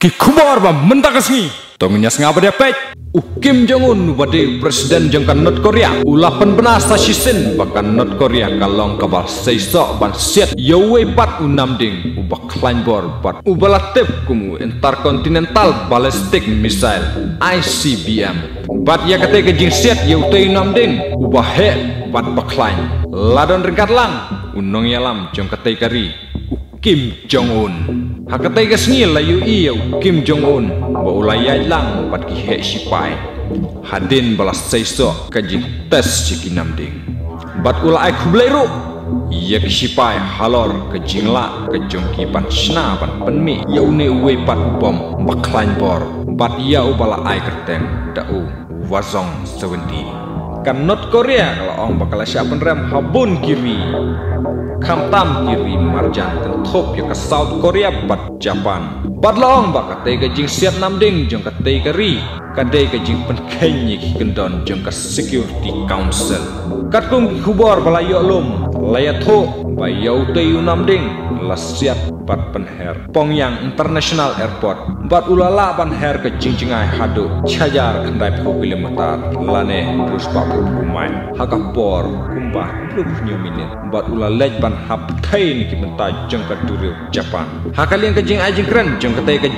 Ki kubar ba mentakasngi. Tongnya ngapa dia pek? Kim Jong Un wadi presiden jengkan North Korea. Ulapan benar sasisin bahkan North Korea kalong kabal seisok ban siat yawe pat unam ding ubah kleinbor bat ubalatip kumu intercontinental ballistic missile ICBM. Bat ya kata kejing siat yaute unam ding ubah he bat baklain. Ladon ringkat lang unong yalam jong kata kari Kim Jong Un. Hakatai kesngi layu iya Kim Jong Un ba ulayay lang bat ki he sipai. Hadin balas seiso kajing tes cikinam ding. Bat ulai kubleru iya ki sipai halor kajing la kajong ki ban sna ban penmi ya une uwe pat bom baklain bor. Bat ya ubala ai kerteng dau wazong sewendi. Kan North Korea kalau ong bakal siapun rem habun kiri. Kamtam kiri marjan tentop ya ke South Korea bat Japan. Bat long bak kate ke jing siat nam ding jong kate kari. Kade ke jing penkenyi kendon jong ke Security Council. Kat kum kubor balayo lum layat ho bayau te nam ding lasiat bat penher Pongyang International Airport. Bat ulala penher ke jing-jingai hadu cajar kendai kilometer lane terus papu kumai hakapor kumbah 20 minit. Bat ulalej ban hap thai ni ki benta jong ka duriu Japan. Hakalian ke jing ajing keren jong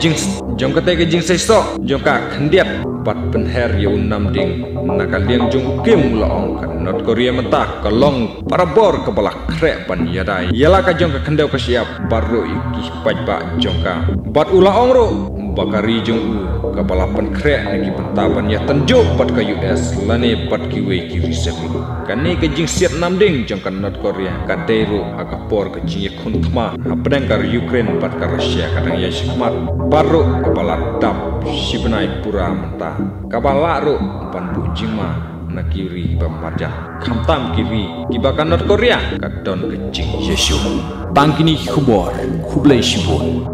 kate ke jing seiso jong ka khendiap bat penher ya unam ding nakalian jong Kim laong kan North Korea mentah kalong para bor ke balak krek ban yadai yala ka jong ka khendau ka siap baru iki pajba jong ka bat ulaong ro bakari jong u ka balapan krek ni ki bentaban ya tenjuk bat ka US lane bat ki we ki risepi kan ni ke jing siat nam ding jong ka North Korea ka deru akapor ke jing khun thma hapdang ka Ukraine bat ka Russia kadang ya sikmat baru ka balat dap sibnai pura mentah ka balaru ban bu jingma na kiri ba marja kamtam kiri kibakan North Korea ka don ke jing Yesu tangkini khubor khublai shibun.